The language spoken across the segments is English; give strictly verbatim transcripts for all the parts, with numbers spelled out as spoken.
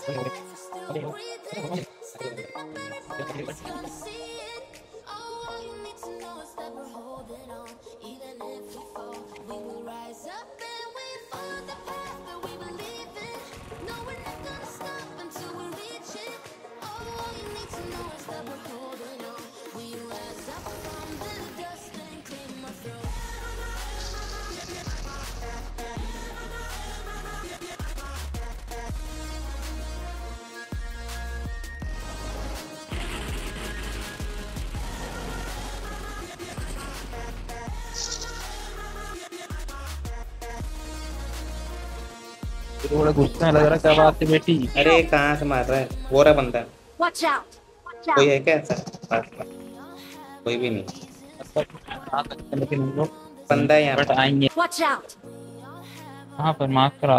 थोड़ा गुस्सा लग रहा, क्या बात है बेटी? अरे कहाँ से मार रहा है? वो रहा बंदा। Watch out! Watch कोई out! है क्या ऐसा पास में? कोई भी नहीं। आ सकते हैं, लेकिन हम लोग बंदा है यहाँ बट पर। आएंगे Watch out! कहाँ पर? माफ करा।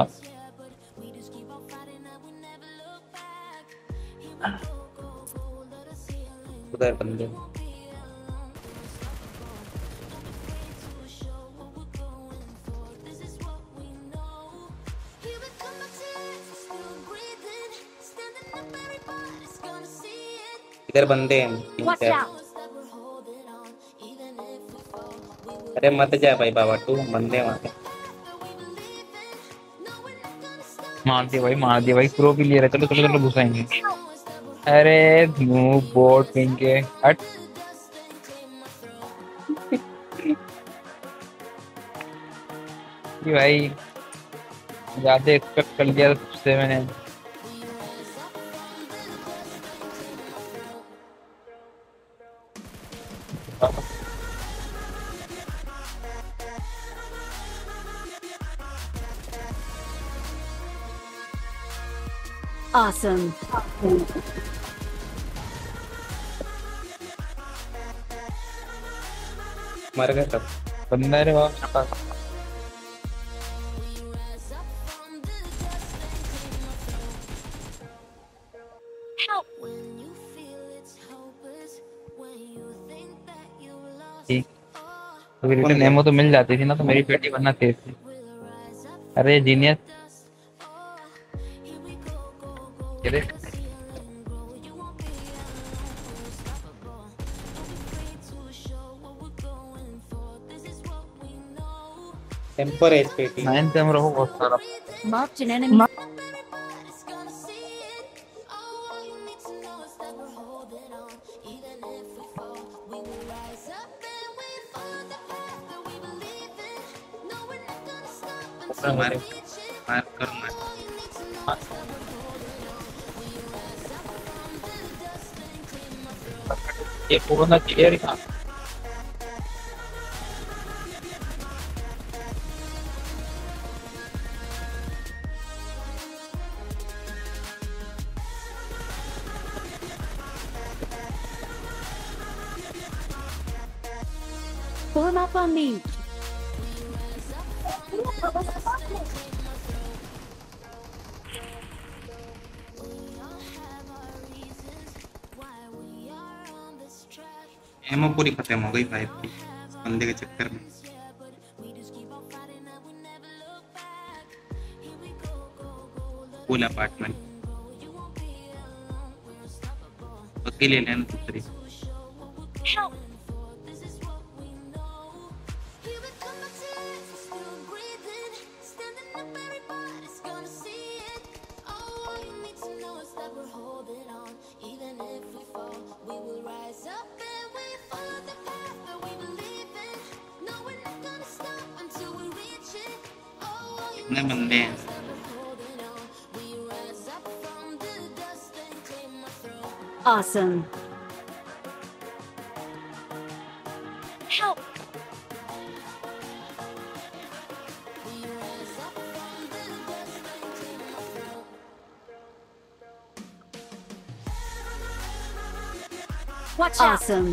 उधर बंदे। इधर बंदे हैं तीन Watch चार। out! अरे मत जा भाई बाबा, तू बंदे वहाँ पे। मार दिया भाई, मार दिया भाई, प्रो भी ले रहे। चलो चलो चलो घुसाएंगे। अरे न्यू बोर्ड पिन के हट। ये भाई ज्यादा एक्सपेक्ट कर लिया तुझसे मैंने। Awesome. मर गए सब। बंदा रे बाप। ठीक, तो रिटर्न एमो तो मिल जाती थी ना, तो मेरी पेटी बनना तेज थी। अरे जीनियस। टेम्पर एचपीटी नाइन पे हम रहो बहुत सारा। Marked an enemy. मार मार कर मार। ये पूरा क्लियर था। Form up on me. Ammo पूरी खत्म हो गई फाइव की बंदे के चक्कर में। फुल अपार्टमेंट पक्की ले लेना दूसरी। कितने बंदे हैं? Awesome. Help! Watch out! Awesome.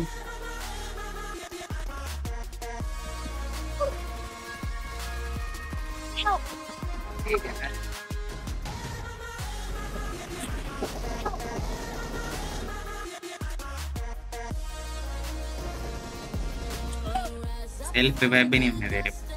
Help! Self revive भी नहीं होने दे रहे।